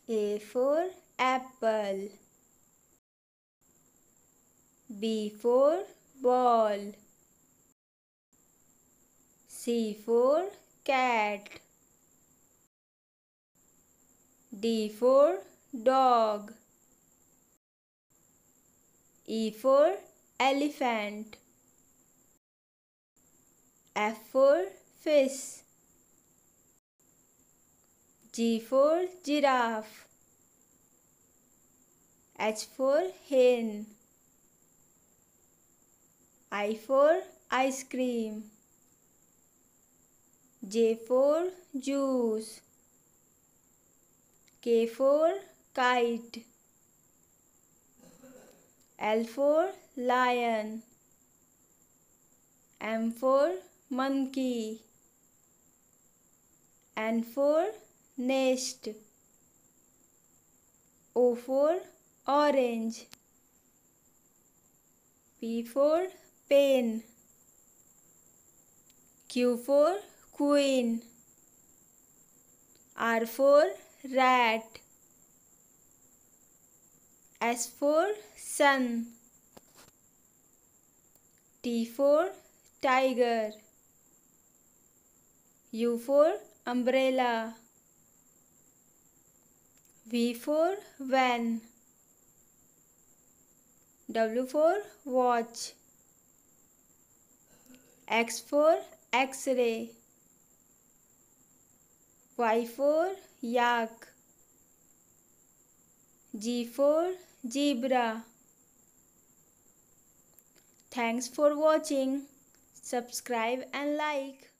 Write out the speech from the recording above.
A for apple. B for ball. C for cat. D for dog. E for elephant. F for fish. G for giraffe. H for hen. I for ice cream. J for juice. K for kite. L for lion. M for monkey. N for nest. O for orange. P for pen. Q for queen. R for rat. S for sun. T for tiger. U for umbrella. V for van. W for watch. X for X-ray. Y for yak. G for zebra. Thanks for watching. Subscribe and like.